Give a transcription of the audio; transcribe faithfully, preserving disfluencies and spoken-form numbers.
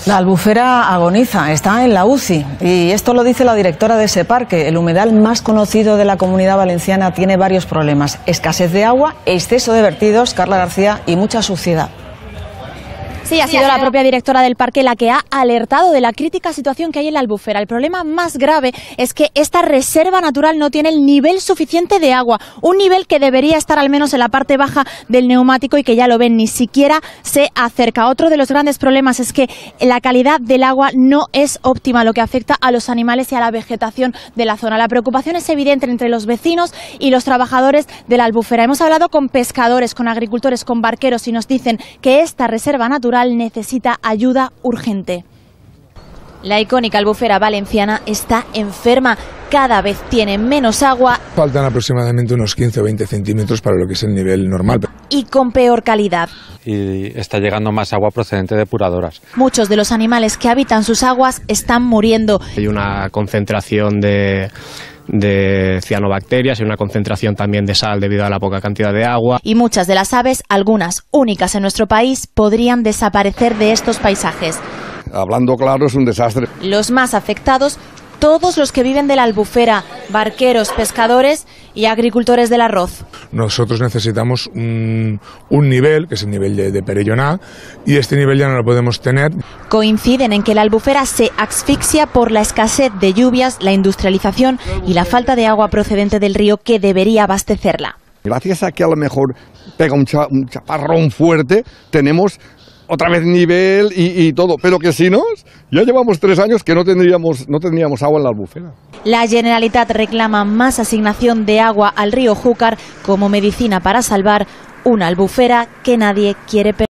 La albufera agoniza, está en la U C I y esto lo dice la directora de ese parque. El humedal más conocido de la Comunidad Valenciana tiene varios problemas: escasez de agua, exceso de vertidos, Carla García, y mucha suciedad. Sí, ha sido la propia directora del parque la que ha alertado de la crítica situación que hay en la albufera. El problema más grave es que esta reserva natural no tiene el nivel suficiente de agua, un nivel que debería estar al menos en la parte baja del neumático y que ya lo ven, ni siquiera se acerca. Otro de los grandes problemas es que la calidad del agua no es óptima, lo que afecta a los animales y a la vegetación de la zona. La preocupación es evidente entre los vecinos y los trabajadores de la albufera. Hemos hablado con pescadores, con agricultores, con barqueros y nos dicen que esta reserva natural necesita ayuda urgente. La icónica albufera valenciana está enferma, cada vez tiene menos agua. Faltan aproximadamente unos quince o veinte centímetros para lo que es el nivel normal. Y con peor calidad. Y está llegando más agua procedente de depuradoras. Muchos de los animales que habitan sus aguas están muriendo. Hay una concentración de... de cianobacterias y una concentración también de sal debido a la poca cantidad de agua. Y muchas de las aves, algunas únicas en nuestro país, podrían desaparecer de estos paisajes. Hablando claro, es un desastre. Los más afectados, todos los que viven de la albufera, barqueros, pescadores y agricultores del arroz. Nosotros necesitamos un, un nivel, que es el nivel de, de Perelloná, y este nivel ya no lo podemos tener. Coinciden en que la albufera se asfixia por la escasez de lluvias, la industrialización y la falta de agua procedente del río que debería abastecerla. Gracias a que a lo mejor pega un, cha, un chaparrón fuerte, tenemos otra vez nivel y, y todo, pero que si no, ya llevamos tres años que no tendríamos, no tendríamos agua en la albufera. La Generalitat reclama más asignación de agua al río Júcar como medicina para salvar una albufera que nadie quiere perder.